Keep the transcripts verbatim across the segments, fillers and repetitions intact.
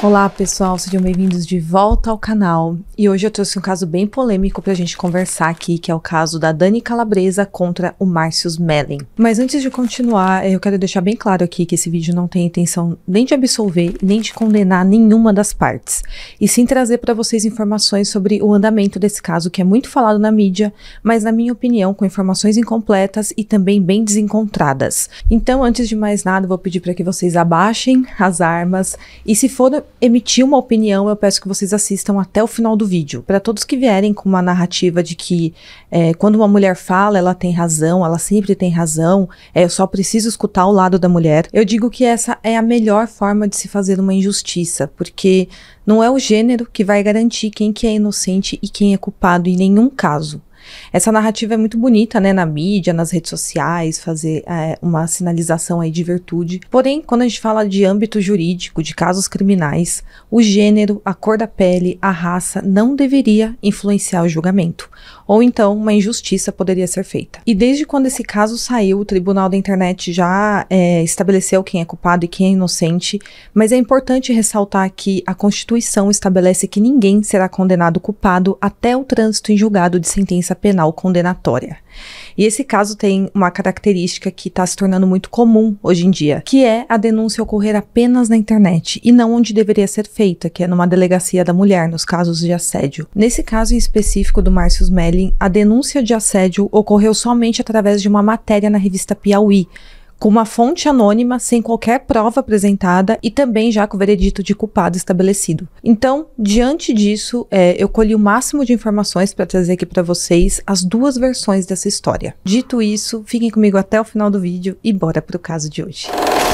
Olá pessoal, sejam bem-vindos de volta ao canal. E hoje eu trouxe um caso bem polêmico pra gente conversar aqui, que é o caso da Dani Calabresa contra o Márcio Smelling. Mas antes de continuar, eu quero deixar bem claro aqui que esse vídeo não tem intenção nem de absolver, nem de condenar nenhuma das partes, e sim trazer para vocês informações sobre o andamento desse caso, que é muito falado na mídia, mas na minha opinião com informações incompletas e também bem desencontradas. Então, antes de mais nada, eu vou pedir para que vocês abaixem as armas, e se for emitir uma opinião, eu peço que vocês assistam até o final do vídeo. Para todos que vierem com uma narrativa de que é, quando uma mulher fala, ela tem razão, ela sempre tem razão, é, eu só preciso escutar o lado da mulher, eu digo que essa é a melhor forma de se fazer uma injustiça, porque não é o gênero que vai garantir quem que é inocente e quem é culpado em nenhum caso. Essa narrativa é muito bonita, né, na mídia, nas redes sociais, fazer é, uma sinalização aí de virtude. Porém, quando a gente fala de âmbito jurídico, de casos criminais, o gênero, a cor da pele, a raça não deveria influenciar o julgamento. Ou então, uma injustiça poderia ser feita. E desde quando esse caso saiu, o Tribunal da Internet já é, estabeleceu quem é culpado e quem é inocente, mas é importante ressaltar que a Constituição estabelece que ninguém será condenado culpado até o trânsito em julgado de sentença penal condenatória. E esse caso tem uma característica que está se tornando muito comum hoje em dia, que é a denúncia ocorrer apenas na internet e não onde deveria ser feita, que é numa delegacia da mulher, nos casos de assédio. Nesse caso em específico do Márcio Smelling, a denúncia de assédio ocorreu somente através de uma matéria na revista Piauí, com uma fonte anônima, sem qualquer prova apresentada e também já com o veredito de culpado estabelecido. Então, diante disso, é, eu colhi o máximo de informações para trazer aqui para vocês as duas versões dessa história. Dito isso, fiquem comigo até o final do vídeo e bora pro caso de hoje.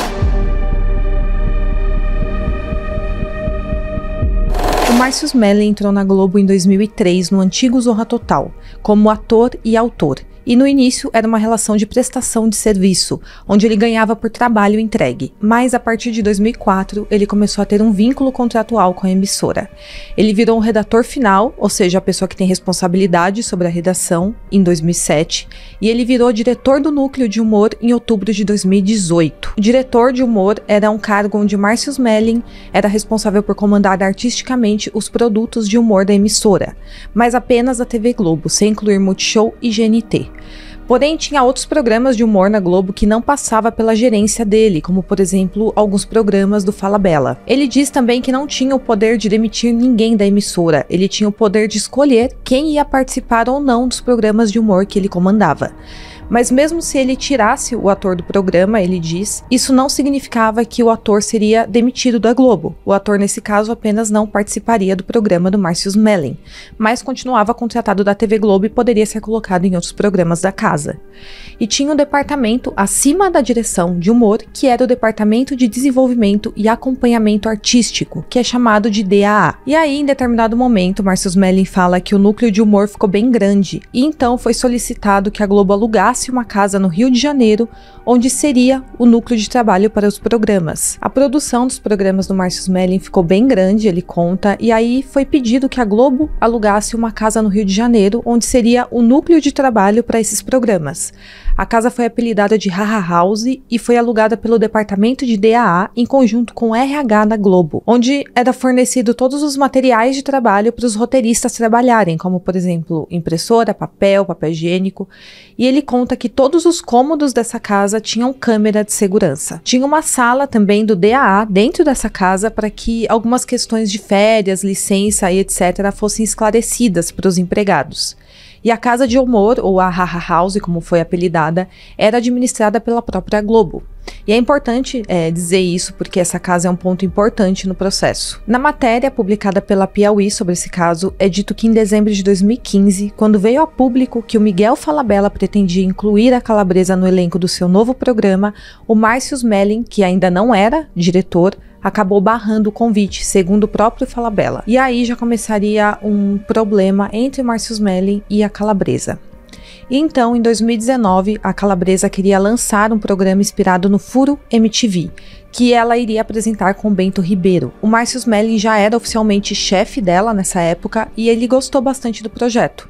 O Márcio Smelling entrou na Globo em dois mil e três no antigo Zorra Total, como ator e autor. E no início era uma relação de prestação de serviço, onde ele ganhava por trabalho entregue. Mas a partir de dois mil e quatro, ele começou a ter um vínculo contratual com a emissora. Ele virou um redator final, ou seja, a pessoa que tem responsabilidade sobre a redação, em dois mil e sete. E ele virou diretor do núcleo de humor em outubro de dois mil e dezoito. O diretor de humor era um cargo onde Márcio Smelling era responsável por comandar artisticamente os produtos de humor da emissora, mas apenas da T V Globo, sem incluir Multishow e G N T. Porém, tinha outros programas de humor na Globo que não passava pela gerência dele, como por exemplo, alguns programas do Fala Bela. Ele diz também que não tinha o poder de demitir ninguém da emissora, ele tinha o poder de escolher quem ia participar ou não dos programas de humor que ele comandava. Mas mesmo se ele tirasse o ator do programa, ele diz, isso não significava que o ator seria demitido da Globo. O ator, nesse caso, apenas não participaria do programa do Márcio Smelling, mas continuava contratado da T V Globo e poderia ser colocado em outros programas da casa. E tinha um departamento acima da direção de humor, que era o Departamento de Desenvolvimento e Acompanhamento Artístico, que é chamado de D A A. E aí, em determinado momento, Márcio Smelling fala que o núcleo de humor ficou bem grande, e então foi solicitado que a Globo alugasse uma casa no Rio de Janeiro, onde seria o núcleo de trabalho para os programas. A produção dos programas do Márcio Smelling ficou bem grande, ele conta, e aí foi pedido que a Globo alugasse uma casa no Rio de Janeiro, onde seria o núcleo de trabalho para esses programas. A casa foi apelidada de Haha House e foi alugada pelo departamento de D A A em conjunto com o R H da Globo, onde era fornecido todos os materiais de trabalho para os roteiristas trabalharem, como por exemplo, impressora, papel, papel higiênico, e ele conta que todos os cômodos dessa casa tinham câmera de segurança. Tinha uma sala também do D A A dentro dessa casa para que algumas questões de férias, licença e etcétera fossem esclarecidas para os empregados. E a casa de humor, ou a Haha House, como foi apelidada, era administrada pela própria Globo. E é importante é, dizer isso porque essa casa é um ponto importante no processo. Na matéria publicada pela Piauí sobre esse caso, é dito que em dezembro de dois mil e quinze, quando veio a público que o Miguel Falabella pretendia incluir a Calabresa no elenco do seu novo programa, o Márcio Smelling, que ainda não era diretor, acabou barrando o convite, segundo o próprio Falabella. E aí já começaria um problema entre o Márcio Smelling e a Calabresa. E então, em dois mil e dezenove, a Calabresa queria lançar um programa inspirado no Furo M T V, que ela iria apresentar com Bento Ribeiro. O Márcio Smelling já era oficialmente chefe dela nessa época e ele gostou bastante do projeto.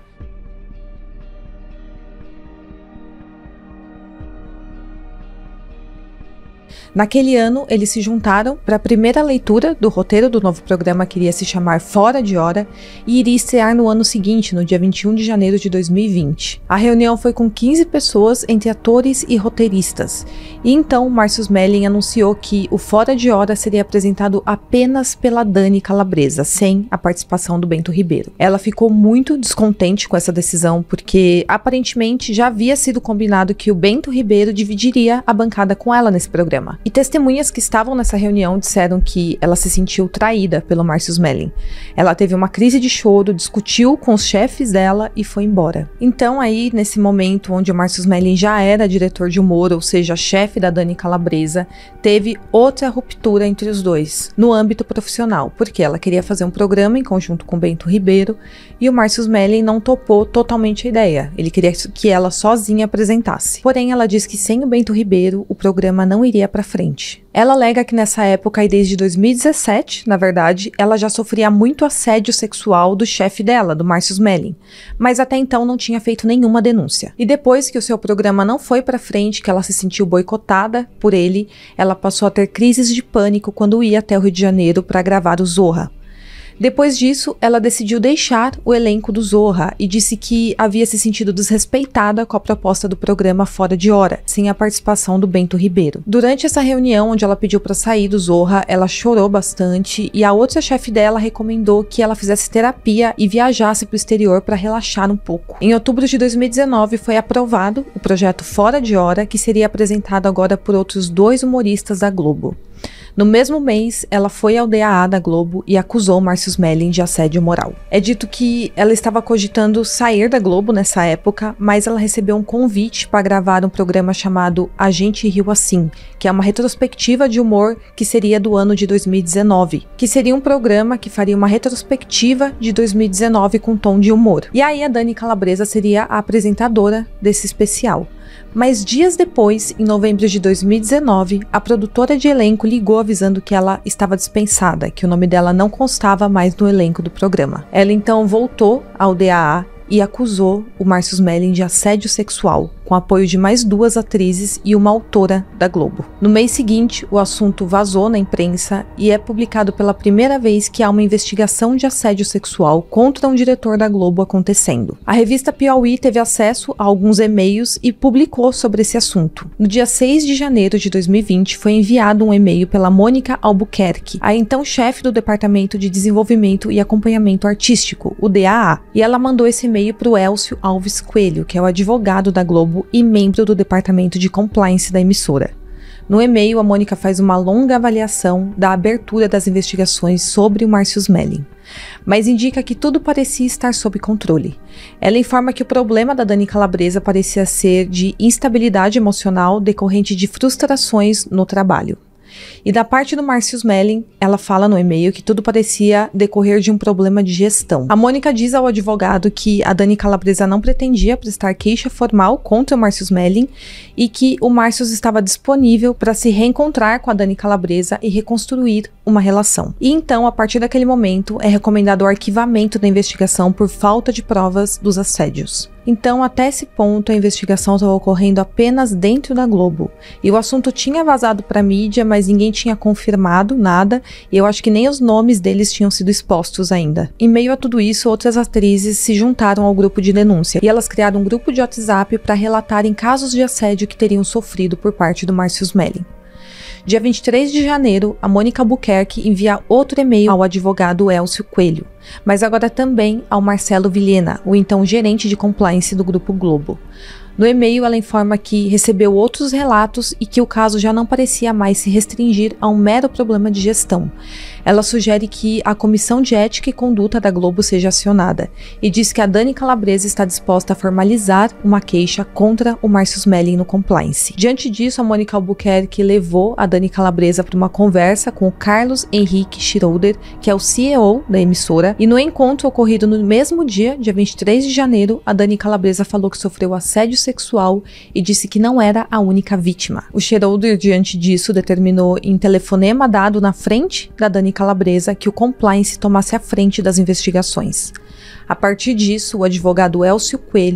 Naquele ano, eles se juntaram para a primeira leitura do roteiro do novo programa, que iria se chamar Fora de Hora, e iria estrear no ano seguinte, no dia vinte e um de janeiro de dois mil e vinte. A reunião foi com quinze pessoas, entre atores e roteiristas, e então Márcio Smelling anunciou que o Fora de Hora seria apresentado apenas pela Dani Calabresa, sem a participação do Bento Ribeiro. Ela ficou muito descontente com essa decisão, porque aparentemente já havia sido combinado que o Bento Ribeiro dividiria a bancada com ela nesse programa. E testemunhas que estavam nessa reunião disseram que ela se sentiu traída pelo Márcio Smelling. Ela teve uma crise de choro, discutiu com os chefes dela e foi embora. Então aí, nesse momento onde o Márcio Smelling já era diretor de humor, ou seja, chefe da Dani Calabresa, teve outra ruptura entre os dois, no âmbito profissional, porque ela queria fazer um programa em conjunto com o Bento Ribeiro e o Márcio Smelling não topou totalmente a ideia. Ele queria que ela sozinha apresentasse. Porém, ela diz que sem o Bento Ribeiro, o programa não iria para frente. Ela alega que nessa época, e desde dois mil e dezessete, na verdade, ela já sofria muito assédio sexual do chefe dela, do Márcio Smelling, mas até então não tinha feito nenhuma denúncia. E depois que o seu programa não foi pra frente, que ela se sentiu boicotada por ele, ela passou a ter crises de pânico quando ia até o Rio de Janeiro para gravar o Zorra. Depois disso, ela decidiu deixar o elenco do Zorra e disse que havia se sentido desrespeitada com a proposta do programa Fora de Hora, sem a participação do Bento Ribeiro. Durante essa reunião, onde ela pediu para sair do Zorra, ela chorou bastante e a outra chefe dela recomendou que ela fizesse terapia e viajasse para o exterior para relaxar um pouco. Em outubro de dois mil e dezenove, foi aprovado o projeto Fora de Hora, que seria apresentado agora por outros dois humoristas da Globo. No mesmo mês, ela foi ao D A A da Globo e acusou Márcio Smelling de assédio moral. É dito que ela estava cogitando sair da Globo nessa época, mas ela recebeu um convite para gravar um programa chamado A Gente Riu Assim, que é uma retrospectiva de humor que seria do ano de dois mil e dezenove, que seria um programa que faria uma retrospectiva de dois mil e dezenove com tom de humor. E aí a Dani Calabresa seria a apresentadora desse especial. Mas dias depois, em novembro de dois mil e dezenove, a produtora de elenco ligou avisando que ela estava dispensada, que o nome dela não constava mais no elenco do programa. Ela então voltou ao D A A e acusou o Márcio Smelling de assédio sexual, com apoio de mais duas atrizes e uma autora da Globo. No mês seguinte, o assunto vazou na imprensa e é publicado pela primeira vez que há uma investigação de assédio sexual contra um diretor da Globo acontecendo. A revista Piauí teve acesso a alguns e-mails e publicou sobre esse assunto. No dia seis de janeiro de dois mil e vinte, foi enviado um e-mail pela Mônica Albuquerque, a então chefe do Departamento de Desenvolvimento e Acompanhamento Artístico, o D A A, e ela mandou esse e-mail para o Elcio Alves Coelho, que é o advogado da Globo e membro do departamento de compliance da emissora. No e-mail, a Mônica faz uma longa avaliação da abertura das investigações sobre o Márcio Smelling, mas indica que tudo parecia estar sob controle. Ela informa que o problema da Dani Calabresa parecia ser de instabilidade emocional decorrente de frustrações no trabalho. E da parte do Márcio Smelling, ela fala no e-mail que tudo parecia decorrer de um problema de gestão. A Mônica diz ao advogado que a Dani Calabresa não pretendia prestar queixa formal contra o Márcio Smelling e que o Márcio estava disponível para se reencontrar com a Dani Calabresa e reconstruir uma relação. E então, a partir daquele momento, é recomendado o arquivamento da investigação por falta de provas dos assédios. Então, até esse ponto, a investigação estava ocorrendo apenas dentro da Globo. E o assunto tinha vazado para a mídia, mas ninguém tinha confirmado nada, e eu acho que nem os nomes deles tinham sido expostos ainda. Em meio a tudo isso, outras atrizes se juntaram ao grupo de denúncia, e elas criaram um grupo de WhatsApp para relatarem casos de assédio que teriam sofrido por parte do Márcio Smelling. Dia vinte e três de janeiro, a Mônica Albuquerque envia outro e-mail ao advogado Elcio Coelho, mas agora também ao Marcelo Vilhena, o então gerente de compliance do Grupo Globo. No e-mail, ela informa que recebeu outros relatos e que o caso já não parecia mais se restringir a um mero problema de gestão. Ela sugere que a Comissão de Ética e Conduta da Globo seja acionada e diz que a Dani Calabresa está disposta a formalizar uma queixa contra o Márcio Smelling no compliance. Diante disso, a Mônica Albuquerque levou a Dani Calabresa para uma conversa com o Carlos Henrique Schroeder, que é o C E O da emissora, e no encontro ocorrido no mesmo dia, dia vinte e três de janeiro, a Dani Calabresa falou que sofreu assédio sexual e disse que não era a única vítima. O Schroeder, diante disso, determinou em telefonema dado na frente da Dani Calabresa que o compliance tomasse a frente das investigações. A partir disso, o advogado Elcio Coelho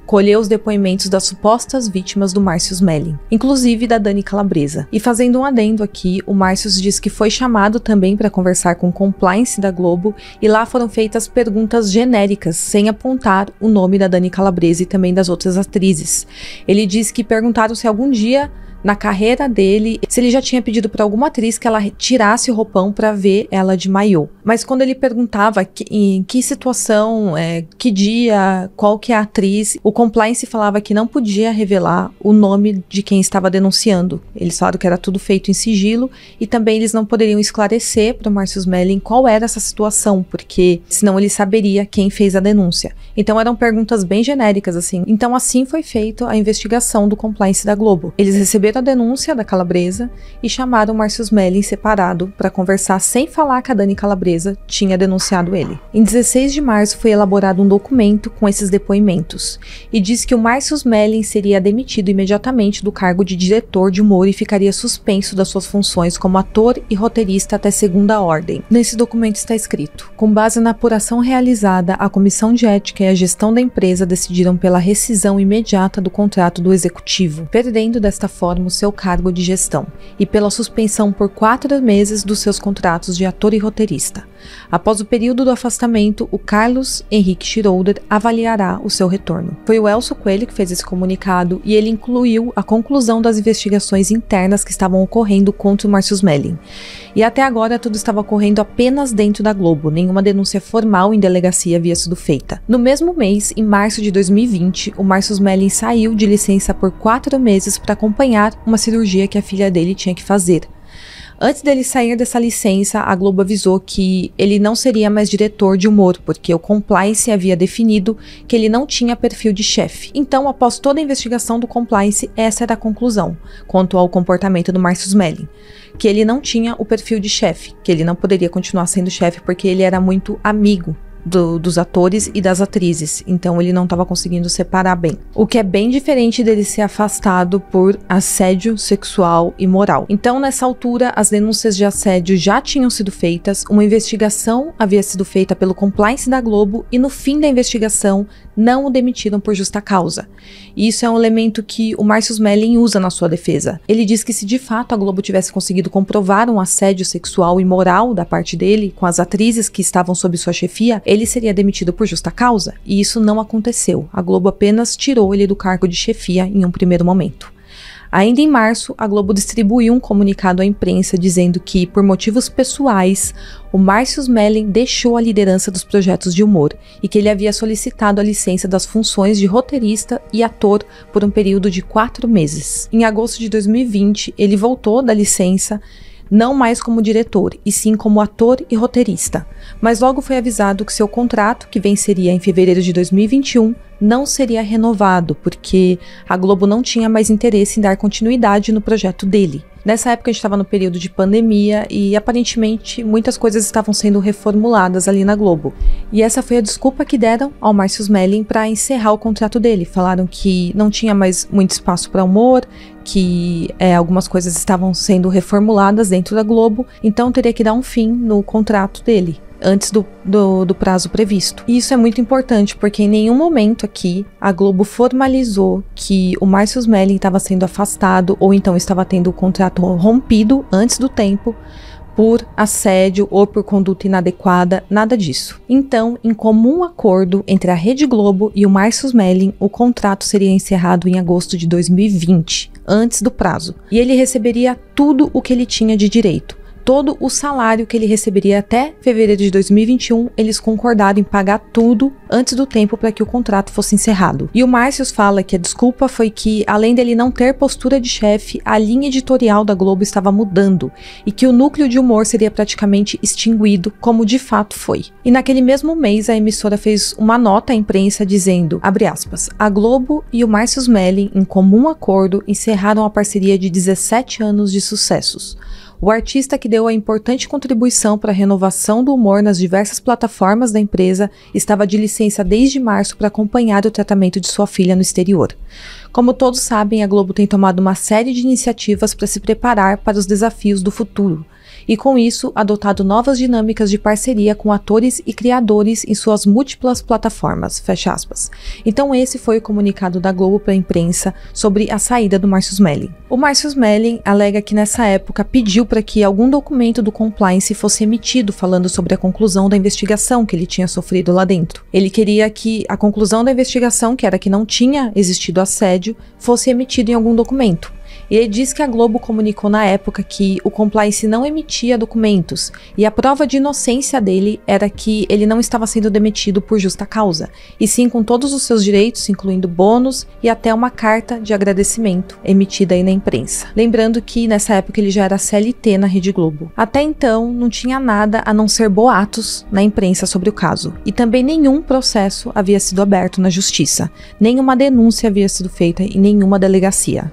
colheu os depoimentos das supostas vítimas do Márcio Smelling, inclusive da Dani Calabresa. E fazendo um adendo aqui, o Márcio diz que foi chamado também para conversar com o compliance da Globo e lá foram feitas perguntas genéricas, sem apontar o nome da Dani Calabresa e também das outras atrizes. Ele diz que perguntaram se algum dia na carreira dele, se ele já tinha pedido para alguma atriz que ela tirasse o roupão para ver ela de maiô. Mas quando ele perguntava que, em que situação, é, que dia, qual que é a atriz, o compliance falava que não podia revelar o nome de quem estava denunciando. Eles falaram que era tudo feito em sigilo e também eles não poderiam esclarecer para o Márcio Smelling qual era essa situação, porque senão ele saberia quem fez a denúncia. Então eram perguntas bem genéricas assim. Então assim foi feita a investigação do compliance da Globo. Eles receberam a denúncia da Calabresa e chamaram o Márcio Smelling separado para conversar sem falar que a Dani Calabresa tinha denunciado ele. Em dezesseis de março foi elaborado um documento com esses depoimentos e diz que o Márcio Smelling seria demitido imediatamente do cargo de diretor de humor e ficaria suspenso das suas funções como ator e roteirista até segunda ordem. Nesse documento está escrito: com base na apuração realizada, a comissão de ética e a gestão da empresa decidiram pela rescisão imediata do contrato do executivo, perdendo desta forma o seu cargo de gestão, e pela suspensão por quatro meses dos seus contratos de ator e roteirista. Após o período do afastamento, o Carlos Henrique Schroeder avaliará o seu retorno. Foi o Elcio Coelho que fez esse comunicado e ele incluiu a conclusão das investigações internas que estavam ocorrendo contra o Márcio Smelling. E até agora tudo estava ocorrendo apenas dentro da Globo, nenhuma denúncia formal em delegacia havia sido feita. No mesmo mês, em março de dois mil e vinte, o Márcio Smelling saiu de licença por quatro meses para acompanhar uma cirurgia que a filha dele tinha que fazer. Antes dele sair dessa licença, a Globo avisou que ele não seria mais diretor de humor, porque o compliance havia definido que ele não tinha perfil de chefe. Então, após toda a investigação do compliance, essa era a conclusão quanto ao comportamento do Márcio Smelling, que ele não tinha o perfil de chefe, que ele não poderia continuar sendo chefe porque ele era muito amigo Do, dos atores e das atrizes, então ele não estava conseguindo separar bem. O que é bem diferente dele ser afastado por assédio sexual e moral. Então, nessa altura, as denúncias de assédio já tinham sido feitas, uma investigação havia sido feita pelo compliance da Globo e no fim da investigação não o demitiram por justa causa. E isso é um elemento que o Márcio Smelling usa na sua defesa. Ele diz que se de fato a Globo tivesse conseguido comprovar um assédio sexual e moral da parte dele com as atrizes que estavam sob sua chefia, ele seria demitido por justa causa, e isso não aconteceu. A Globo apenas tirou ele do cargo de chefia em um primeiro momento. Ainda em março, a Globo distribuiu um comunicado à imprensa dizendo que, por motivos pessoais, o Márcio Smelling deixou a liderança dos projetos de humor e que ele havia solicitado a licença das funções de roteirista e ator por um período de quatro meses. Em agosto de dois mil e vinte, ele voltou da licença, não mais como diretor, e sim como ator e roteirista, mas logo foi avisado que seu contrato, que venceria em fevereiro de dois mil e vinte e um, não seria renovado, porque a Globo não tinha mais interesse em dar continuidade no projeto dele. Nessa época a gente estava no período de pandemia e aparentemente muitas coisas estavam sendo reformuladas ali na Globo. E essa foi a desculpa que deram ao Márcio Smelling para encerrar o contrato dele. Falaram que não tinha mais muito espaço para humor, que é, algumas coisas estavam sendo reformuladas dentro da Globo, então teria que dar um fim no contrato dele antes do, do, do prazo previsto. E isso é muito importante, porque em nenhum momento aqui a Globo formalizou que o Márcio Smelling estava sendo afastado ou então estava tendo o contrato rompido antes do tempo por assédio ou por conduta inadequada, nada disso. Então, em comum acordo entre a Rede Globo e o Márcio Smelling, o contrato seria encerrado em agosto de dois mil e vinte, antes do prazo, e ele receberia tudo o que ele tinha de direito. Todo o salário que ele receberia até fevereiro de dois mil e vinte e um, eles concordaram em pagar tudo antes do tempo para que o contrato fosse encerrado. E o Márcio fala que a desculpa foi que, além dele não ter postura de chefe, a linha editorial da Globo estava mudando e que o núcleo de humor seria praticamente extinguido, como de fato foi. E naquele mesmo mês, a emissora fez uma nota à imprensa dizendo, abre aspas, a Globo e o Márcio Smelling, em comum acordo, encerraram a parceria de dezessete anos de sucessos. O artista que deu a importante contribuição para a renovação do humor nas diversas plataformas da empresa estava de licença desde março para acompanhar o tratamento de sua filha no exterior. Como todos sabem, a Globo tem tomado uma série de iniciativas para se preparar para os desafios do futuro. e com isso adotado novas dinâmicas de parceria com atores e criadores em suas múltiplas plataformas, fecha aspas. Então esse foi o comunicado da Globo para a imprensa sobre a saída do Márcio Smelling. O Márcio Smelling alega que nessa época pediu para que algum documento do compliance fosse emitido falando sobre a conclusão da investigação que ele tinha sofrido lá dentro. Ele queria que a conclusão da investigação, que era que não tinha existido assédio, fosse emitida em algum documento. E ele diz que a Globo comunicou na época que o compliance não emitia documentos e a prova de inocência dele era que ele não estava sendo demitido por justa causa, e sim com todos os seus direitos, incluindo bônus e até uma carta de agradecimento emitida aí na imprensa. Lembrando que nessa época ele já era C L T na Rede Globo. Até então não tinha nada a não ser boatos na imprensa sobre o caso, e também nenhum processo havia sido aberto na justiça, nenhuma denúncia havia sido feita em nenhuma delegacia.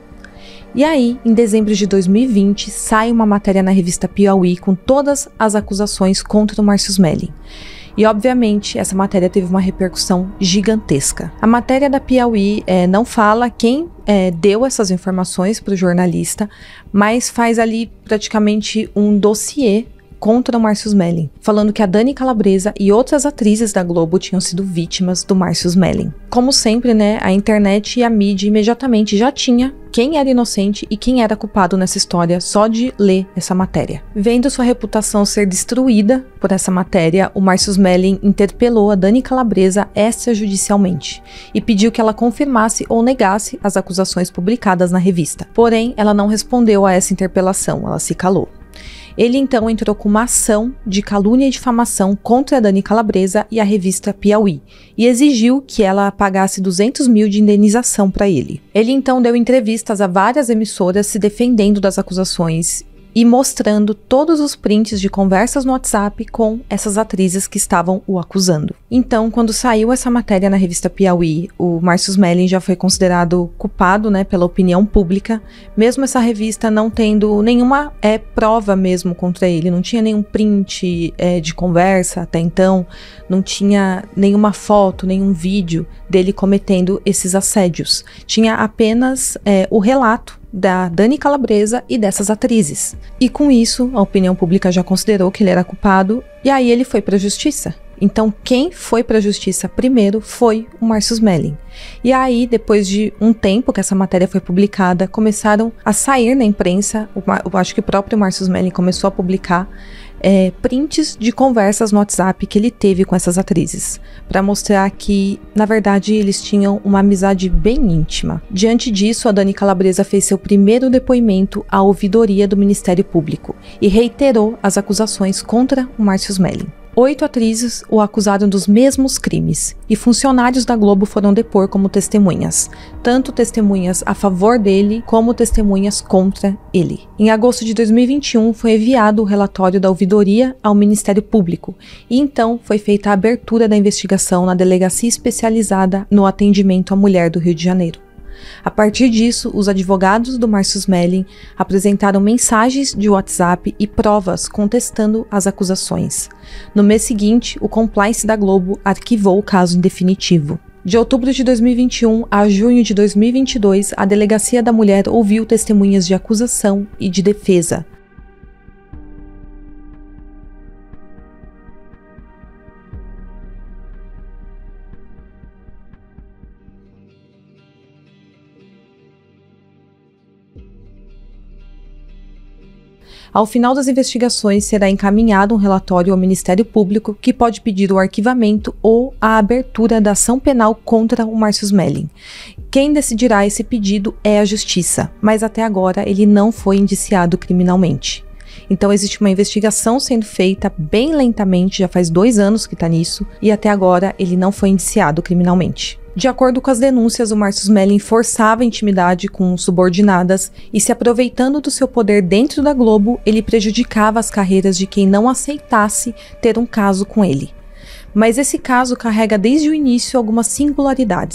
E aí, em dezembro de dois mil e vinte, sai uma matéria na revista Piauí com todas as acusações contra o Márcio Smelling. E obviamente essa matéria teve uma repercussão gigantesca. A matéria da Piauí é, não fala quem é, deu essas informações para o jornalista, mas faz ali praticamente um dossiê contra o Márcio Smelling, falando que a Dani Calabresa e outras atrizes da Globo tinham sido vítimas do Márcio Smelling. Como sempre, né, a internet e a mídia imediatamente já tinha quem era inocente e quem era culpado nessa história só de ler essa matéria. Vendo sua reputação ser destruída por essa matéria, o Márcio Smelling interpelou a Dani Calabresa extrajudicialmente e pediu que ela confirmasse ou negasse as acusações publicadas na revista. Porém, ela não respondeu a essa interpelação, ela se calou. Ele então entrou com uma ação de calúnia e difamação contra a Dani Calabresa e a revista Piauí e exigiu que ela pagasse duzentos mil de indenização para ele. Ele então deu entrevistas a várias emissoras se defendendo das acusações e mostrando todos os prints de conversas no WhatsApp com essas atrizes que estavam o acusando. Então, quando saiu essa matéria na revista Piauí, o Márcio Smelling já foi considerado culpado, né, pela opinião pública, mesmo essa revista não tendo nenhuma é, prova mesmo contra ele, não tinha nenhum print é, de conversa até então, não tinha nenhuma foto, nenhum vídeo dele cometendo esses assédios. Tinha apenas é, o relato da Dani Calabresa e dessas atrizes. E com isso, a opinião pública já considerou que ele era culpado, e aí ele foi para a justiça. Então, quem foi para a justiça primeiro foi o Márcio Smelling. E aí, depois de um tempo que essa matéria foi publicada, começaram a sair na imprensa, eu acho que o próprio Márcio Smelling começou a publicar É, prints de conversas no WhatsApp que ele teve com essas atrizes, para mostrar que, na verdade, eles tinham uma amizade bem íntima. Diante disso, a Dani Calabresa fez seu primeiro depoimento à ouvidoria do Ministério Público e reiterou as acusações contra o Márcio Smelling. Oito atrizes o acusaram dos mesmos crimes e funcionários da Globo foram depor como testemunhas, tanto testemunhas a favor dele como testemunhas contra ele. Em agosto de dois mil e vinte e um foi enviado o relatório da ouvidoria ao Ministério Público e então foi feita a abertura da investigação na Delegacia Especializada no Atendimento à Mulher do Rio de Janeiro. A partir disso, os advogados do Márcio Smelling apresentaram mensagens de WhatsApp e provas contestando as acusações. No mês seguinte, o compliance da Globo arquivou o caso em definitivo. De outubro de dois mil e vinte e um a junho de dois mil e vinte e dois, a Delegacia da Mulher ouviu testemunhas de acusação e de defesa. Ao final das investigações, será encaminhado um relatório ao Ministério Público que pode pedir o arquivamento ou a abertura da ação penal contra o Márcio Smelling. Quem decidirá esse pedido é a Justiça, mas até agora ele não foi indiciado criminalmente. Então existe uma investigação sendo feita bem lentamente, já faz dois anos que está nisso, e até agora ele não foi indiciado criminalmente. De acordo com as denúncias, o Márcio Smelling forçava a intimidade com subordinadas e, se aproveitando do seu poder dentro da Globo, ele prejudicava as carreiras de quem não aceitasse ter um caso com ele. Mas esse caso carrega desde o início algumas singularidades,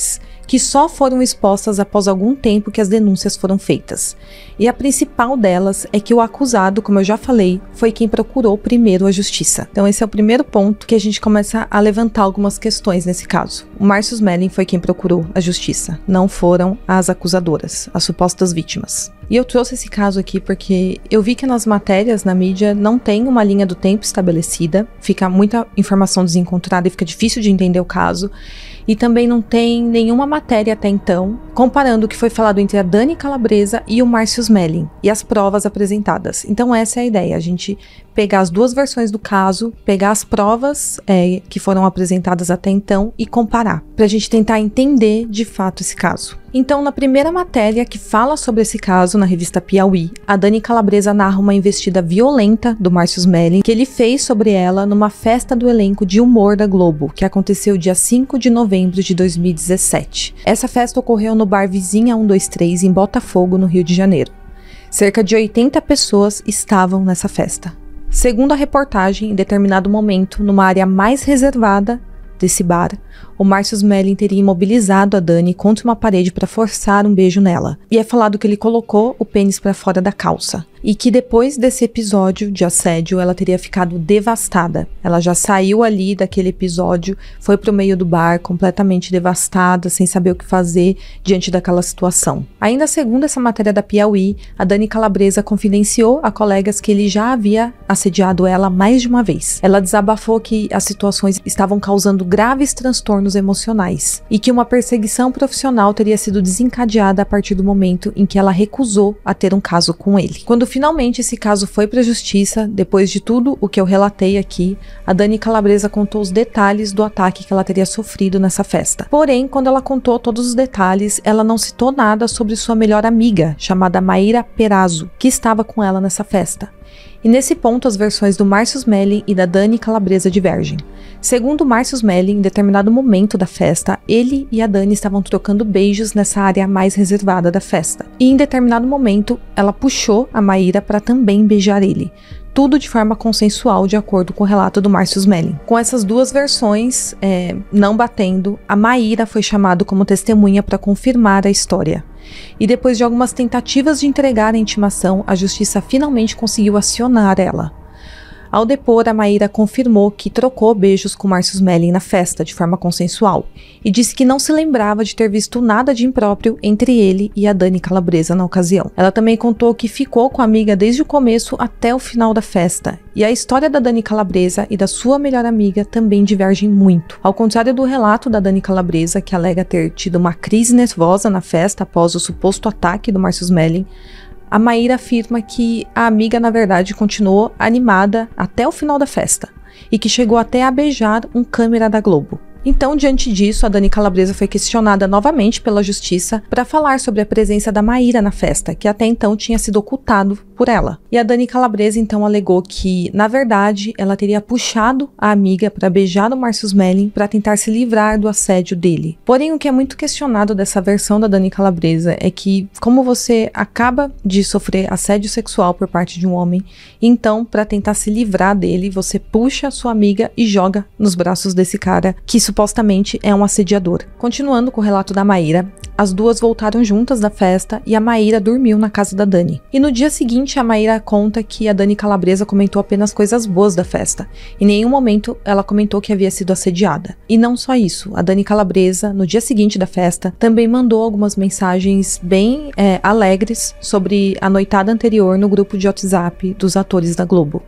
que só foram expostas após algum tempo que as denúncias foram feitas. E a principal delas é que o acusado, como eu já falei, foi quem procurou primeiro a justiça. Então esse é o primeiro ponto que a gente começa a levantar algumas questões nesse caso. O Márcio Smelling foi quem procurou a justiça, não foram as acusadoras, as supostas vítimas. E eu trouxe esse caso aqui porque eu vi que nas matérias, na mídia, não tem uma linha do tempo estabelecida, fica muita informação desencontrada e fica difícil de entender o caso. E também não tem nenhuma matéria até então comparando o que foi falado entre a Dani Calabresa e o Márcio Smelling e as provas apresentadas. Então essa é a ideia, a gente pegar as duas versões do caso, pegar as provas é, que foram apresentadas até então e comparar, pra gente tentar entender de fato esse caso. Então, na primeira matéria que fala sobre esse caso, na revista Piauí, a Dani Calabresa narra uma investida violenta do Márcio Smelling que ele fez sobre ela numa festa do elenco de humor da Globo, que aconteceu dia cinco de novembro de dois mil e dezessete. Essa festa ocorreu no bar Vizinha um dois três, em Botafogo, no Rio de Janeiro. Cerca de oitenta pessoas estavam nessa festa. Segundo a reportagem, em determinado momento, numa área mais reservada desse bar, o Márcio Smelling teria imobilizado a Dani contra uma parede para forçar um beijo nela. E é falado que ele colocou o pênis para fora da calça. E que depois desse episódio de assédio, ela teria ficado devastada. Ela já saiu ali daquele episódio, foi pro meio do bar, completamente devastada, sem saber o que fazer diante daquela situação. Ainda segundo essa matéria da Piauí, a Dani Calabresa confidenciou a colegas que ele já havia assediado ela mais de uma vez. Ela desabafou que as situações estavam causando graves transtornos emocionais e que uma perseguição profissional teria sido desencadeada a partir do momento em que ela recusou a ter um caso com ele. Quando finalmente esse caso foi para a justiça, depois de tudo o que eu relatei aqui, a Dani Calabresa contou os detalhes do ataque que ela teria sofrido nessa festa. Porém, quando ela contou todos os detalhes, ela não citou nada sobre sua melhor amiga, chamada Maíra Perazzo, que estava com ela nessa festa. E nesse ponto as versões do Márcio Smelling e da Dani Calabresa divergem. Segundo o Márcio Smelling, em determinado momento da festa, ele e a Dani estavam trocando beijos nessa área mais reservada da festa. E em determinado momento, ela puxou a Maíra para também beijar ele. Tudo de forma consensual, de acordo com o relato do Márcio Smelling. Com essas duas versões é, não batendo, a Maíra foi chamada como testemunha para confirmar a história. E depois de algumas tentativas de entregar a intimação, a justiça finalmente conseguiu acionar ela. Ao depor, a Maíra confirmou que trocou beijos com Márcio Smelling na festa de forma consensual e disse que não se lembrava de ter visto nada de impróprio entre ele e a Dani Calabresa na ocasião. Ela também contou que ficou com a amiga desde o começo até o final da festa, e a história da Dani Calabresa e da sua melhor amiga também divergem muito. Ao contrário do relato da Dani Calabresa, que alega ter tido uma crise nervosa na festa após o suposto ataque do Márcio Smelling, a Maíra afirma que a amiga, na verdade, continuou animada até o final da festa e que chegou até a beijar um câmera da Globo. Então, diante disso, a Dani Calabresa foi questionada novamente pela justiça para falar sobre a presença da Maíra na festa, que até então tinha sido ocultado por ela. E a Dani Calabresa então alegou que, na verdade, ela teria puxado a amiga para beijar o Márcio Smelling para tentar se livrar do assédio dele. Porém, o que é muito questionado dessa versão da Dani Calabresa é que, como você acaba de sofrer assédio sexual por parte de um homem, então, para tentar se livrar dele, você puxa a sua amiga e joga nos braços desse cara que supostamente é um assediador. Continuando com o relato da Maíra, as duas voltaram juntas da festa e a Maíra dormiu na casa da Dani. E no dia seguinte, a Maíra conta que a Dani Calabresa comentou apenas coisas boas da festa. Em nenhum momento ela comentou que havia sido assediada. E não só isso, a Dani Calabresa, no dia seguinte da festa, também mandou algumas mensagens bem é, alegres sobre a noitada anterior no grupo de WhatsApp dos atores da Globo.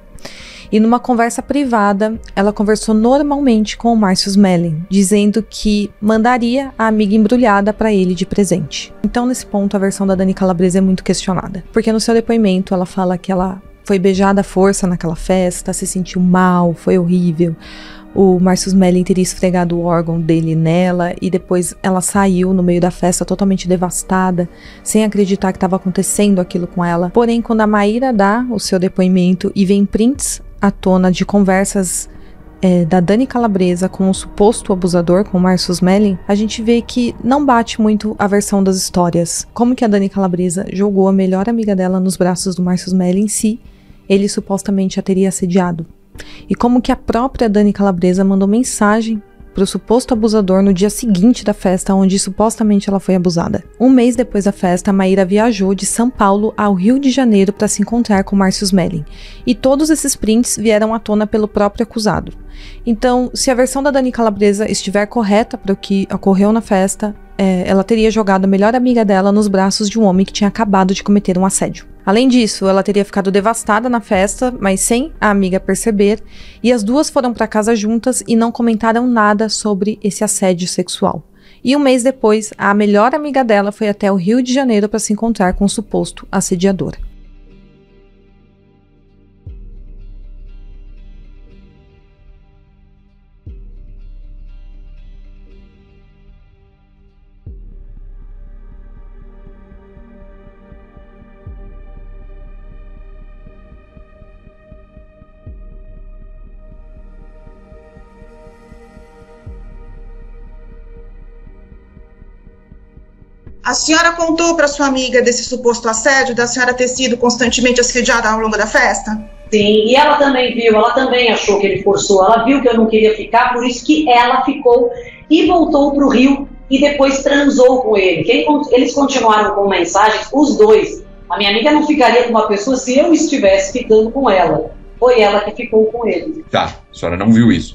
E numa conversa privada, ela conversou normalmente com o Márcio Smelling, dizendo que mandaria a amiga embrulhada para ele de presente. Então, nesse ponto, a versão da Dani Calabresa é muito questionada, porque no seu depoimento ela fala que ela foi beijada à força naquela festa, se sentiu mal, foi horrível. O Márcio Smelling teria esfregado o órgão dele nela e depois ela saiu no meio da festa totalmente devastada, sem acreditar que estava acontecendo aquilo com ela. Porém, quando a Maíra dá o seu depoimento e vem prints à tona de conversas é, da Dani Calabresa com o suposto abusador, com o Márcio Smelling, a gente vê que não bate muito a versão das histórias. Como que a Dani Calabresa jogou a melhor amiga dela nos braços do Márcio Smelling se ele supostamente a teria assediado? E como que a própria Dani Calabresa mandou mensagem para o suposto abusador no dia seguinte da festa onde supostamente ela foi abusada. Um mês depois da festa, Maíra viajou de São Paulo ao Rio de Janeiro para se encontrar com Márcio Smelling, e todos esses prints vieram à tona pelo próprio acusado. Então, se a versão da Dani Calabresa estiver correta para o que ocorreu na festa, é, ela teria jogado a melhor amiga dela nos braços de um homem que tinha acabado de cometer um assédio. Além disso, ela teria ficado devastada na festa, mas sem a amiga perceber, e as duas foram para casa juntas e não comentaram nada sobre esse assédio sexual. E um mês depois, a melhor amiga dela foi até o Rio de Janeiro para se encontrar com o suposto assediador. A senhora contou para sua amiga desse suposto assédio, da senhora ter sido constantemente assediada ao longo da festa? Sim, e ela também viu, ela também achou que ele forçou, ela viu que eu não queria ficar, por isso que ela ficou e voltou para o Rio e depois transou com ele. Que eles continuaram com mensagens, os dois. A minha amiga não ficaria com uma pessoa se eu estivesse ficando com ela. Foi ela que ficou com ele. Tá, a senhora não viu isso.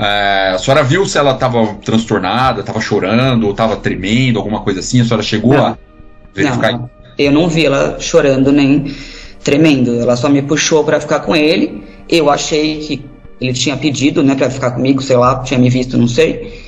É, a senhora viu se ela estava transtornada, estava chorando, ou estava tremendo, alguma coisa assim? A senhora chegou não, a verificar? Não, eu não vi ela chorando nem tremendo. Ela só me puxou para ficar com ele. Eu achei que ele tinha pedido, né, para ficar comigo, sei lá, tinha me visto, não sei.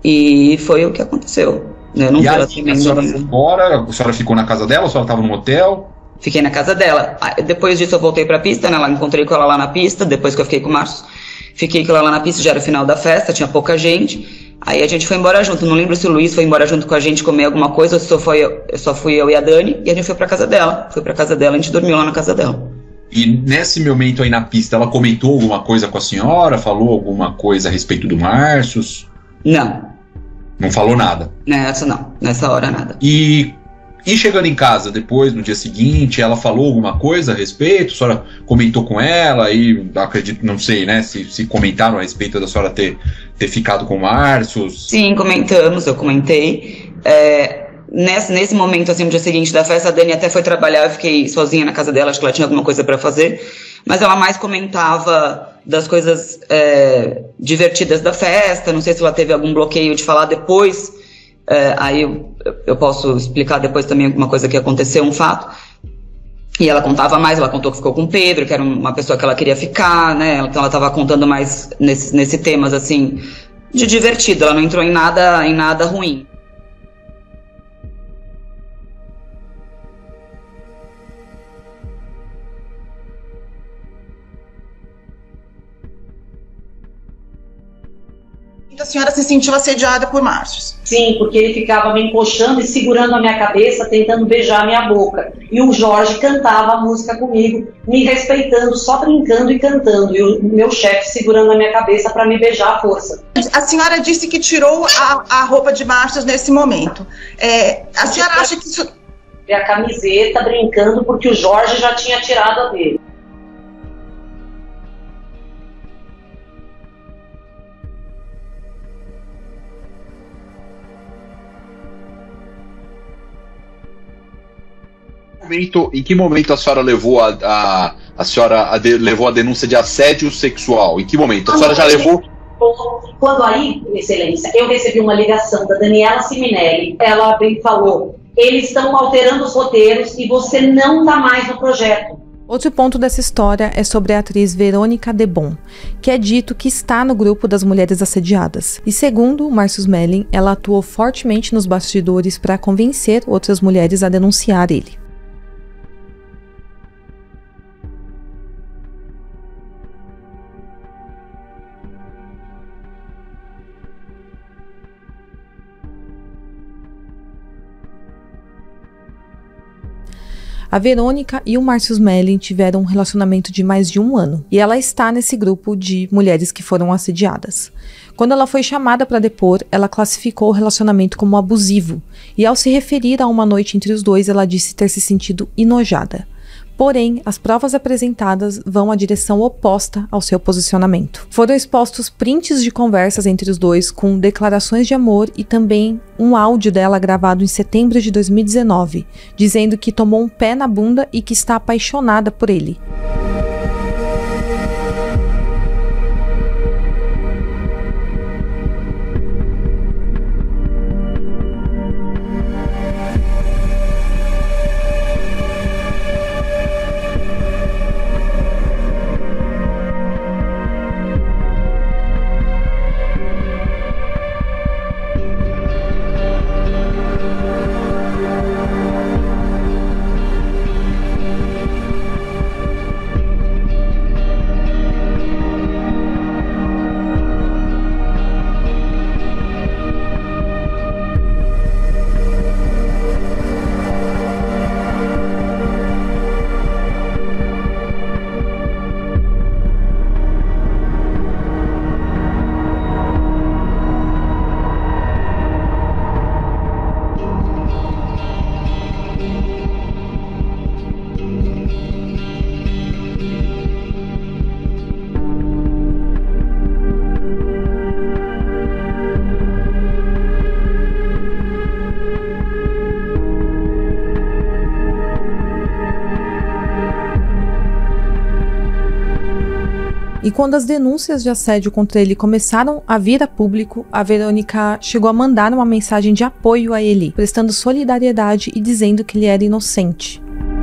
E foi o que aconteceu. Eu não e vi a, ela tremendo. A senhora foi embora? A senhora ficou na casa dela? A senhora estava no motel? Fiquei na casa dela. Depois disso eu voltei pra pista, né? Lá encontrei com ela lá na pista, depois que eu fiquei com o Márcio. Fiquei com ela lá na pista, já era o final da festa, tinha pouca gente. Aí a gente foi embora junto. Não lembro se o Luiz foi embora junto com a gente comer alguma coisa ou se só, foi eu, só fui eu e a Dani. E a gente foi pra casa dela. Foi pra casa dela, a gente dormiu lá na casa dela. E nesse momento aí na pista, ela comentou alguma coisa com a senhora? Falou alguma coisa a respeito do Márcio? Não. Não falou nada? Nessa não, nessa hora nada. E... E chegando em casa depois, no dia seguinte, ela falou alguma coisa a respeito? A senhora comentou com ela e acredito, não sei, né, se, se comentaram a respeito da senhora ter, ter ficado com o Márcio? Sim, comentamos, eu comentei. É, nesse, nesse momento, assim, no dia seguinte da festa, a Dani até foi trabalhar, eu fiquei sozinha na casa dela, acho que ela tinha alguma coisa para fazer, mas ela mais comentava das coisas é, divertidas da festa, não sei se ela teve algum bloqueio de falar depois. É, aí eu, eu posso explicar depois também alguma coisa que aconteceu, um fato. E ela contava mais, ela contou que ficou com o Pedro, que era uma pessoa que ela queria ficar, né? Então ela estava contando mais nesse, nesse temas, assim, de divertido. Ela não entrou em nada, em nada ruim. A senhora se sentiu assediada por Márcio? Sim, porque ele ficava me encoxando e segurando a minha cabeça, tentando beijar a minha boca. E o Jorge cantava a música comigo, me respeitando, só brincando e cantando. E o meu chefe segurando a minha cabeça para me beijar à força. A senhora disse que tirou a, a roupa de Márcio nesse momento. É, a senhora acha que isso... A camiseta, brincando, porque o Jorge já tinha tirado a dele. Em que momento a senhora levou a, a, a senhora a de, levou a denúncia de assédio sexual? Em que momento? A senhora já levou? Quando aí, Excelência, eu recebi uma ligação da Daniela Siminelli, ela falou, eles estão alterando os roteiros e você não está mais no projeto. Outro ponto dessa história é sobre a atriz Verônica Debon, que é dito que está no grupo das mulheres assediadas. E segundo Márcio Smelling, ela atuou fortemente nos bastidores para convencer outras mulheres a denunciar ele. A Verônica e o Márcio Smelling tiveram um relacionamento de mais de um ano, e ela está nesse grupo de mulheres que foram assediadas. Quando ela foi chamada para depor, ela classificou o relacionamento como abusivo, e ao se referir a uma noite entre os dois, ela disse ter se sentido enojada. Porém, as provas apresentadas vão à direção oposta ao seu posicionamento. Foram expostos prints de conversas entre os dois com declarações de amor e também um áudio dela gravado em setembro de dois mil e dezenove, dizendo que tomou um pé na bunda e que está apaixonada por ele. E quando as denúncias de assédio contra ele começaram a vir a público, a Verônica chegou a mandar uma mensagem de apoio a ele, prestando solidariedade e dizendo que ele era inocente.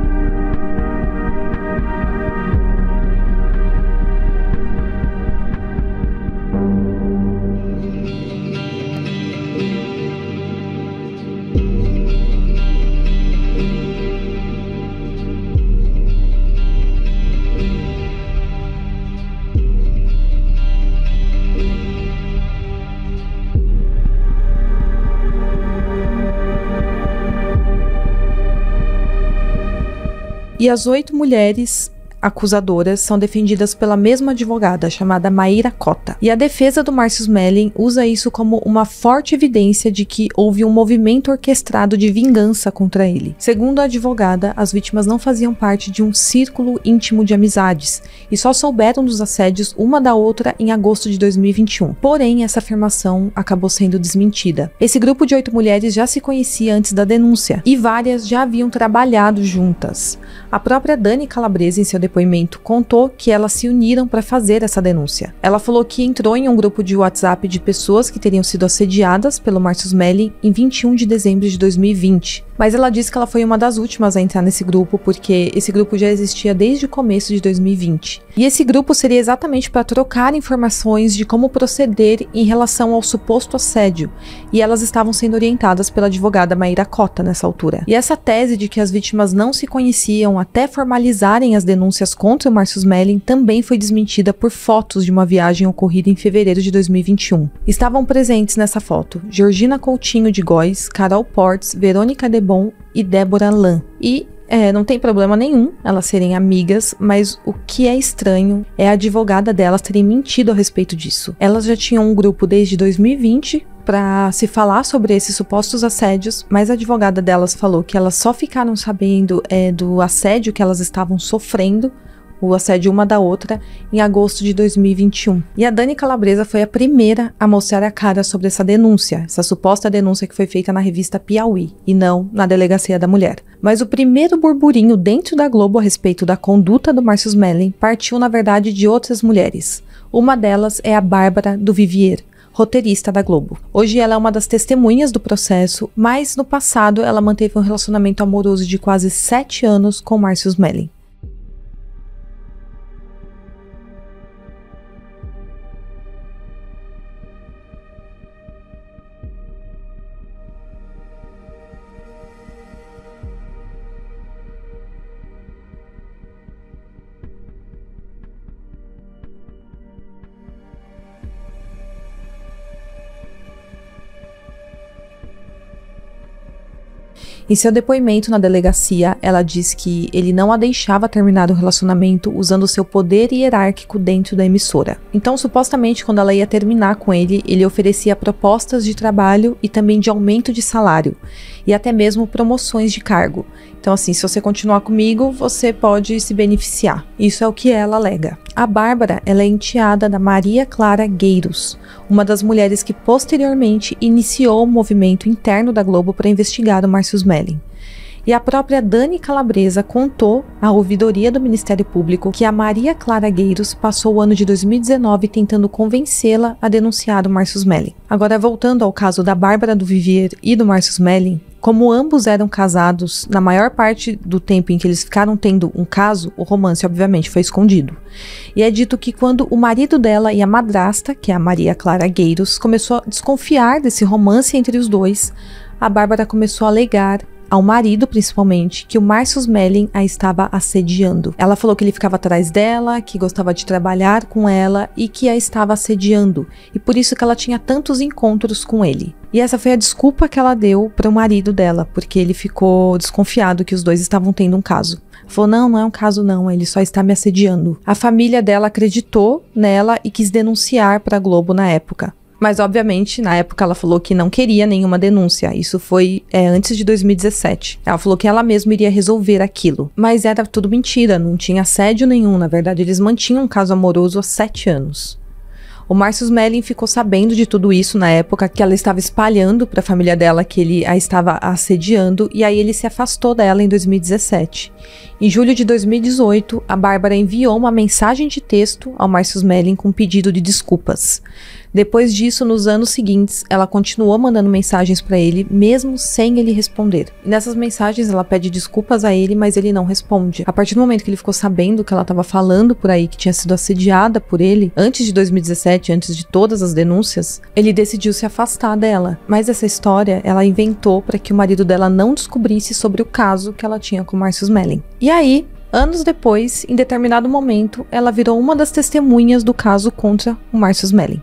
E as oito mulheres acusadoras são defendidas pela mesma advogada, chamada Maíra Cota. E a defesa do Márcio Smelling usa isso como uma forte evidência de que houve um movimento orquestrado de vingança contra ele. Segundo a advogada, as vítimas não faziam parte de um círculo íntimo de amizades e só souberam dos assédios uma da outra em agosto de dois mil e vinte e um. Porém, essa afirmação acabou sendo desmentida. Esse grupo de oito mulheres já se conhecia antes da denúncia e várias já haviam trabalhado juntas. A própria Dani Calabrese, em seu depoimento, contou que elas se uniram para fazer essa denúncia. Ela falou que entrou em um grupo de WhatsApp de pessoas que teriam sido assediadas pelo Márcio Smelling em vinte e um de dezembro de dois mil e vinte. Mas ela disse que ela foi uma das últimas a entrar nesse grupo, porque esse grupo já existia desde o começo de dois mil e vinte. E esse grupo seria exatamente para trocar informações de como proceder em relação ao suposto assédio, e elas estavam sendo orientadas pela advogada Maíra Cota nessa altura. E essa tese de que as vítimas não se conheciam até formalizarem as denúncias contra o Márcio Smelling também foi desmentida por fotos de uma viagem ocorrida em fevereiro de dois mil e vinte e um. Estavam presentes nessa foto Georgina Coutinho de Góes, Carol Portes, Verônica Debon e Débora Lan. E É, não tem problema nenhum elas serem amigas, mas o que é estranho é a advogada delas terem mentido a respeito disso. Elas já tinham um grupo desde dois mil e vinte para se falar sobre esses supostos assédios, mas a advogada delas falou que elas só ficaram sabendo é, do assédio que elas estavam sofrendo, o assédio uma da outra, em agosto de dois mil e vinte e um. E a Dani Calabresa foi a primeira a mostrar a cara sobre essa denúncia, essa suposta denúncia que foi feita na revista Piauí, e não na Delegacia da Mulher. Mas o primeiro burburinho dentro da Globo a respeito da conduta do Márcio Smelling partiu, na verdade, de outras mulheres. Uma delas é a Bárbara do Vivier, roteirista da Globo. Hoje ela é uma das testemunhas do processo, mas no passado ela manteve um relacionamento amoroso de quase sete anos com Márcio Smelling. Em seu depoimento na delegacia, ela diz que ele não a deixava terminar o relacionamento usando seu poder hierárquico dentro da emissora. Então, supostamente, quando ela ia terminar com ele, ele oferecia propostas de trabalho e também de aumento de salário, e até mesmo promoções de cargo. Então, assim, se você continuar comigo, você pode se beneficiar. Isso é o que ela alega. A Bárbara, ela é enteada da Maria Clara Gueiros, uma das mulheres que posteriormente iniciou o movimento interno da Globo para investigar o Márcio Smelling. E a própria Dani Calabresa contou à ouvidoria do Ministério Público que a Maria Clara Gueiros passou o ano de dois mil e dezenove tentando convencê-la a denunciar o Márcio Smelling. Agora, voltando ao caso da Bárbara do Vivier e do Márcio Smelling, como ambos eram casados, na maior parte do tempo em que eles ficaram tendo um caso, o romance obviamente foi escondido. E é dito que quando o marido dela e a madrasta, que é a Maria Clara Gueiros, começou a desconfiar desse romance entre os dois, a Bárbara começou a alegar ao marido, principalmente, que o Márcio Smelling a estava assediando. Ela falou que ele ficava atrás dela, que gostava de trabalhar com ela e que a estava assediando, e por isso que ela tinha tantos encontros com ele. E essa foi a desculpa que ela deu para o marido dela, porque ele ficou desconfiado que os dois estavam tendo um caso. Falou, não, não é um caso não, ele só está me assediando. A família dela acreditou nela e quis denunciar para a Globo na época. Mas, obviamente, na época ela falou que não queria nenhuma denúncia. Isso foi é, antes de dois mil e dezessete. Ela falou que ela mesma iria resolver aquilo. Mas era tudo mentira, não tinha assédio nenhum. Na verdade, eles mantinham um caso amoroso há sete anos. O Márcio Smelling ficou sabendo de tudo isso na época que ela estava espalhando para a família dela que ele a estava assediando, e aí ele se afastou dela em dois mil e dezessete. Em julho de dois mil e dezoito, a Bárbara enviou uma mensagem de texto ao Márcio Smelling com pedido de desculpas. Depois disso, nos anos seguintes, ela continuou mandando mensagens para ele, mesmo sem ele responder. E nessas mensagens, ela pede desculpas a ele, mas ele não responde. A partir do momento que ele ficou sabendo que ela estava falando por aí, que tinha sido assediada por ele, antes de dois mil e dezessete, antes de todas as denúncias, ele decidiu se afastar dela. Mas essa história, ela inventou para que o marido dela não descobrisse sobre o caso que ela tinha com o Márcio Smelling. E aí, anos depois, em determinado momento, ela virou uma das testemunhas do caso contra o Márcio Smelling.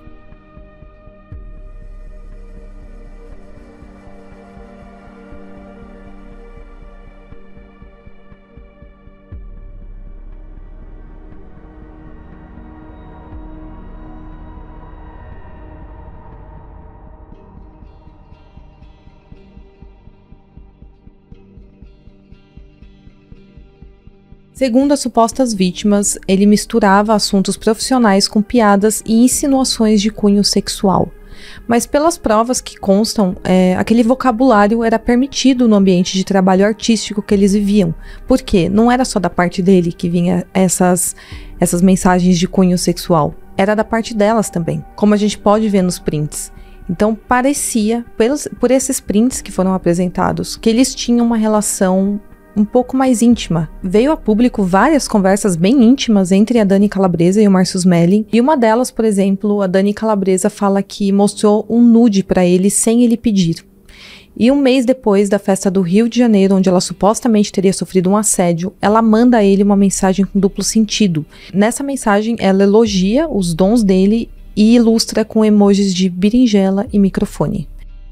Segundo as supostas vítimas, ele misturava assuntos profissionais com piadas e insinuações de cunho sexual. Mas pelas provas que constam, é, aquele vocabulário era permitido no ambiente de trabalho artístico que eles viviam. Por quê? Não era só da parte dele que vinha essas, essas mensagens de cunho sexual. Era da parte delas também, como a gente pode ver nos prints. Então parecia, pelos, por esses prints que foram apresentados, que eles tinham uma relação um pouco mais íntima. Veio a público várias conversas bem íntimas entre a Dani Calabresa e o Márcio Smelling, e uma delas, por exemplo, a Dani Calabresa fala que mostrou um nude para ele sem ele pedir. E um mês depois da festa do Rio de Janeiro, onde ela supostamente teria sofrido um assédio, ela manda a ele uma mensagem com duplo sentido. Nessa mensagem, ela elogia os dons dele e ilustra com emojis de berinjela e microfone.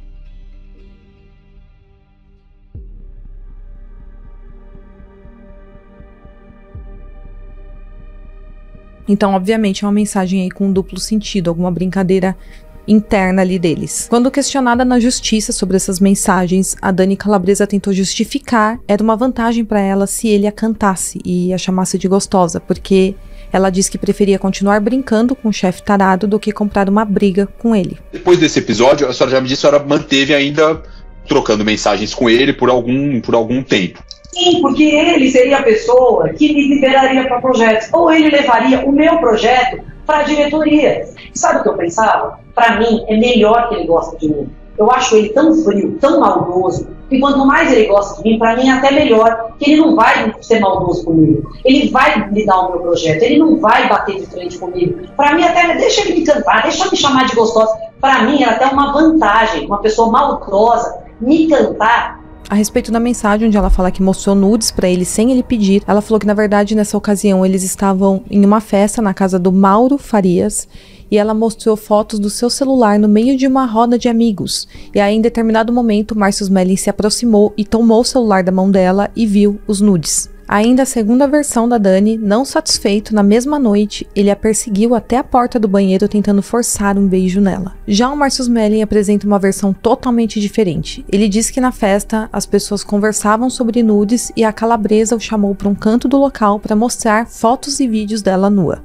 Então, obviamente, é uma mensagem aí com duplo sentido, alguma brincadeira interna ali deles. Quando questionada na justiça sobre essas mensagens, a Dani Calabresa tentou justificar, era uma vantagem para ela se ele a cantasse e a chamasse de gostosa, porque ela disse que preferia continuar brincando com o chefe tarado do que comprar uma briga com ele. Depois desse episódio, a senhora já me disse que a senhora manteve ainda trocando mensagens com ele por algum, por algum tempo. Sim, porque ele seria a pessoa que me liberaria para projetos, ou ele levaria o meu projeto para a diretoria. Sabe o que eu pensava? Para mim, é melhor que ele goste de mim. Eu acho ele tão frio, tão maldoso, que quanto mais ele gosta de mim, para mim é até melhor, que ele não vai ser maldoso comigo. Ele vai me dar o meu projeto, ele não vai bater de frente comigo. Para mim, até deixa ele me cantar, deixa eu me chamar de gostosa. Para mim, era até uma vantagem, uma pessoa maldosa me cantar. A respeito da mensagem onde ela fala que mostrou nudes pra ele sem ele pedir, ela falou que na verdade nessa ocasião eles estavam em uma festa na casa do Mauro Farias e ela mostrou fotos do seu celular no meio de uma roda de amigos. E aí em determinado momento Márcio Smelling se aproximou e tomou o celular da mão dela e viu os nudes. Ainda segundo a versão da Dani, não satisfeito, na mesma noite, ele a perseguiu até a porta do banheiro tentando forçar um beijo nela. Já o Márcio Smelling apresenta uma versão totalmente diferente. Ele diz que na festa as pessoas conversavam sobre nudes e a Calabresa o chamou para um canto do local para mostrar fotos e vídeos dela nua.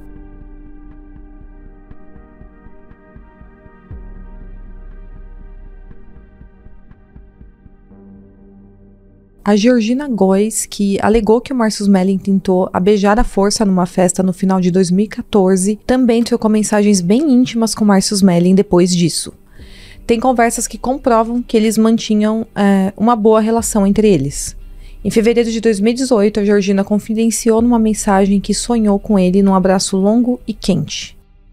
A Georgina Góes, que alegou que o Márcio Smelling tentou a beijar à força numa festa no final de dois mil e quatorze, também trocou mensagens bem íntimas com Márcio Smelling depois disso. Tem conversas que comprovam que eles mantinham é, uma boa relação entre eles. Em fevereiro de dois mil e dezoito, a Georgina confidenciou numa mensagem que sonhou com ele num abraço longo e quente.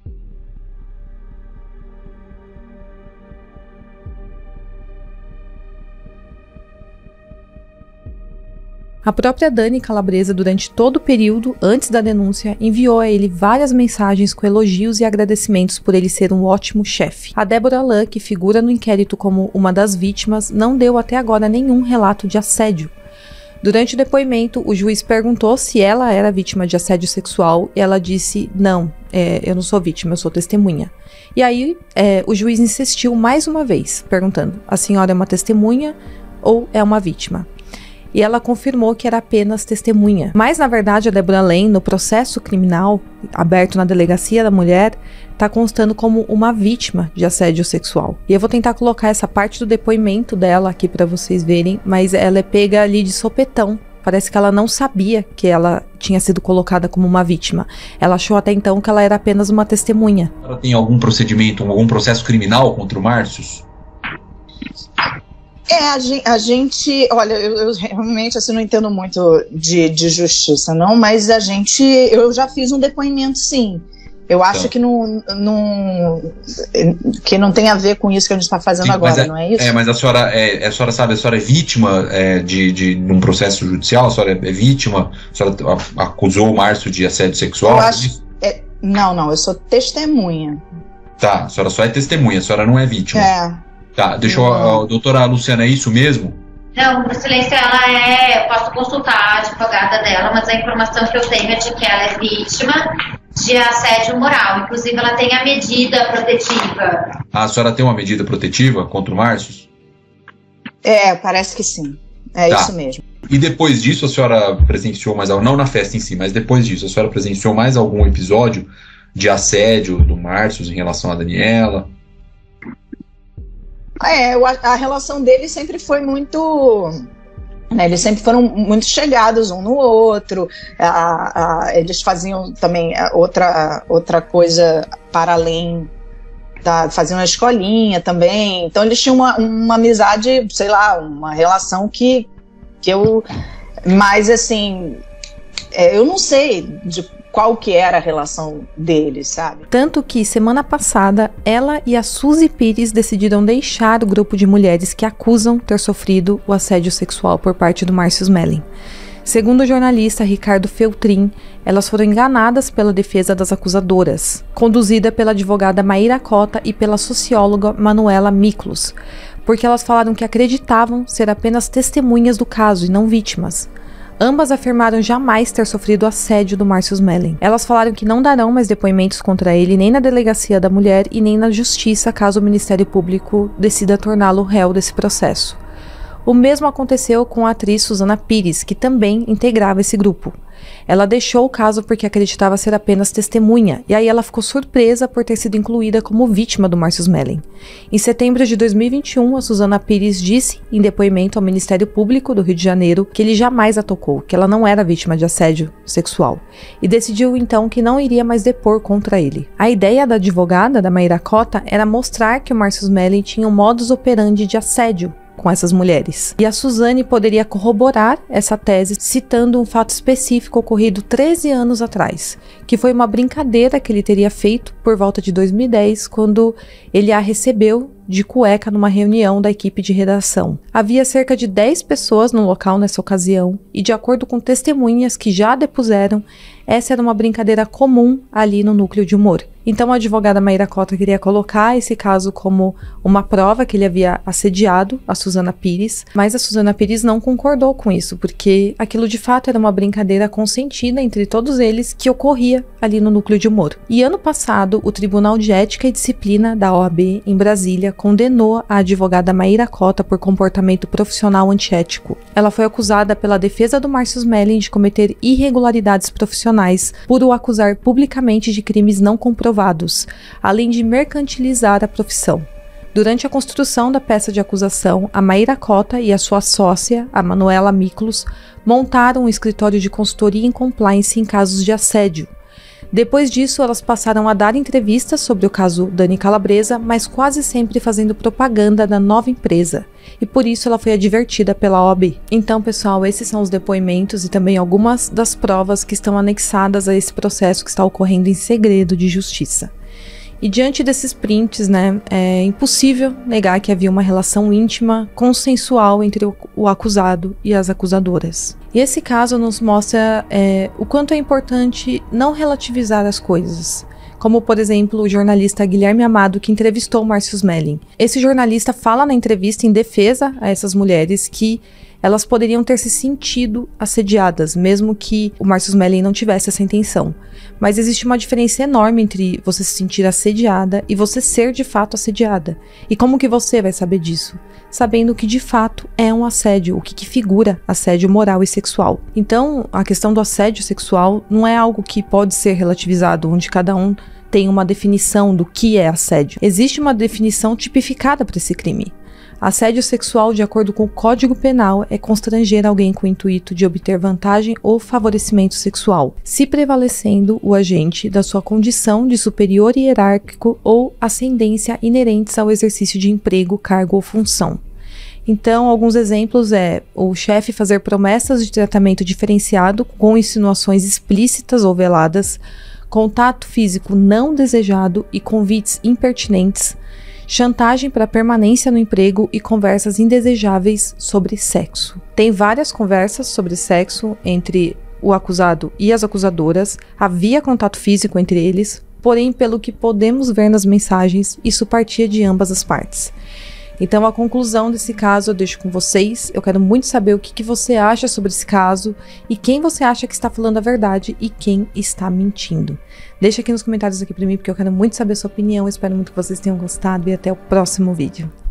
A própria Dani Calabresa, durante todo o período antes da denúncia, enviou a ele várias mensagens com elogios e agradecimentos por ele ser um ótimo chefe. A Débora Lã, que figura no inquérito como uma das vítimas, não deu até agora nenhum relato de assédio. Durante o depoimento, o juiz perguntou se ela era vítima de assédio sexual e ela disse, não, é, eu não sou vítima, eu sou testemunha. E aí é, o juiz insistiu mais uma vez, perguntando, a senhora é uma testemunha ou é uma vítima? E ela confirmou que era apenas testemunha. Mas, na verdade, a Débora Lane, no processo criminal aberto na Delegacia da Mulher, está constando como uma vítima de assédio sexual. E eu vou tentar colocar essa parte do depoimento dela aqui para vocês verem, mas ela é pega ali de sopetão. Parece que ela não sabia que ela tinha sido colocada como uma vítima. Ela achou até então que ela era apenas uma testemunha. Ela tem algum procedimento, algum processo criminal contra o Márcio? É, a gente, a gente olha, eu, eu realmente assim, não entendo muito de, de justiça, não, mas a gente, eu já fiz um depoimento, sim. Eu acho então, que, não, não, que não tem a ver com isso que a gente está fazendo sim, agora, é, não é isso? É, mas a senhora, é, a senhora sabe, a senhora é vítima é, de, de, de um processo judicial, a senhora é vítima, a senhora acusou o Márcio de assédio sexual? Eu acho, é, não, não, eu sou testemunha. Tá, a senhora só é testemunha, a senhora não é vítima. É. Tá, deixa eu, a doutora Luciana, é isso mesmo? Não, por silêncio ela é, eu posso consultar a advogada dela, mas a informação que eu tenho é de que ela é vítima de assédio moral, inclusive ela tem a medida protetiva. Ah, a senhora tem uma medida protetiva contra o Márcio? É, parece que sim, é tá. Isso mesmo. E depois disso a senhora presenciou mais algo, não na festa em si, mas depois disso, a senhora presenciou mais algum episódio de assédio do Márcio em relação a Daniela? É, a relação deles sempre foi muito... Né, eles sempre foram muito chegados um no outro, a, a, eles faziam também outra, outra coisa para além, da, faziam uma escolinha também, então eles tinham uma, uma amizade, sei lá, uma relação que, que eu... Mas assim, é, eu não sei de qual que era a relação deles, sabe? Tanto que, semana passada, ela e a Suzy Pires decidiram deixar o grupo de mulheres que acusam ter sofrido o assédio sexual por parte do Márcio Smelling. Segundo o jornalista Ricardo Feltrin, elas foram enganadas pela defesa das acusadoras, conduzida pela advogada Maíra Cota e pela socióloga Manuela Miklos, porque elas falaram que acreditavam ser apenas testemunhas do caso e não vítimas. Ambas afirmaram jamais ter sofrido assédio do Márcio Smelling. Elas falaram que não darão mais depoimentos contra ele nem na Delegacia da Mulher e nem na Justiça caso o Ministério Público decida torná-lo réu desse processo. O mesmo aconteceu com a atriz Suzana Pires, que também integrava esse grupo. Ela deixou o caso porque acreditava ser apenas testemunha, e aí ela ficou surpresa por ter sido incluída como vítima do Márcio Smelling. Em setembro de dois mil e vinte e um, a Suzana Pires disse, em depoimento ao Ministério Público do Rio de Janeiro, que ele jamais a tocou, que ela não era vítima de assédio sexual, e decidiu então que não iria mais depor contra ele. A ideia da advogada, da Maíra Cota, era mostrar que o Márcio Smelling tinha um modus operandi de assédio com essas mulheres. E a Suzane poderia corroborar essa tese citando um fato específico ocorrido treze anos atrás, que foi uma brincadeira que ele teria feito por volta de dois mil e dez, quando ele a recebeu de cueca numa reunião da equipe de redação. Havia cerca de dez pessoas no local nessa ocasião e, de acordo com testemunhas que já depuseram, essa era uma brincadeira comum ali no núcleo de humor. Então a advogada Maíra Cota queria colocar esse caso como uma prova que ele havia assediado a Suzana Pires, mas a Suzana Pires não concordou com isso, porque aquilo de fato era uma brincadeira consentida entre todos eles que ocorria ali no núcleo de humor. E ano passado, o Tribunal de Ética e Disciplina da O A B em Brasília condenou a advogada Maíra Cota por comportamento profissional antiético. Ela foi acusada pela defesa do Márcio Smelling de cometer irregularidades profissionais por o acusar publicamente de crimes não comprovados, além de mercantilizar a profissão. Durante a construção da peça de acusação, a Maíra Cota e a sua sócia, a Manuela Miklos, montaram um escritório de consultoria em compliance em casos de assédio. Depois disso, elas passaram a dar entrevistas sobre o caso Dani Calabresa, mas quase sempre fazendo propaganda da nova empresa. E por isso ela foi advertida pela O A B. Então, pessoal, esses são os depoimentos e também algumas das provas que estão anexadas a esse processo que está ocorrendo em segredo de justiça. E diante desses prints, né, é impossível negar que havia uma relação íntima, consensual entre o, o acusado e as acusadoras. E esse caso nos mostra é, o quanto é importante não relativizar as coisas. Como, por exemplo, o jornalista Guilherme Amado, que entrevistou o Márcio Smelling. Esse jornalista fala na entrevista em defesa a essas mulheres que elas poderiam ter se sentido assediadas, mesmo que o Márcio Smelling não tivesse essa intenção. Mas existe uma diferença enorme entre você se sentir assediada e você ser de fato assediada. E como que você vai saber disso? Sabendo que de fato é um assédio, o que, que figura assédio moral e sexual. Então, a questão do assédio sexual não é algo que pode ser relativizado, onde cada um tem uma definição do que é assédio. Existe uma definição tipificada para esse crime. Assédio sexual, de acordo com o Código Penal, é constranger alguém com o intuito de obter vantagem ou favorecimento sexual, se prevalecendo o agente da sua condição de superior hierárquico ou ascendência inerentes ao exercício de emprego, cargo ou função. Então, alguns exemplos é o chefe fazer promessas de tratamento diferenciado com insinuações explícitas ou veladas, contato físico não desejado e convites impertinentes, chantagem para permanência no emprego e conversas indesejáveis sobre sexo. Tem várias conversas sobre sexo entre o acusado e as acusadoras, havia contato físico entre eles, porém, pelo que podemos ver nas mensagens, isso partia de ambas as partes. Então, a conclusão desse caso eu deixo com vocês. Eu quero muito saber o que, que você acha sobre esse caso e quem você acha que está falando a verdade e quem está mentindo. Deixa aqui nos comentários aqui para mim, porque eu quero muito saber a sua opinião. Eu espero muito que vocês tenham gostado e até o próximo vídeo.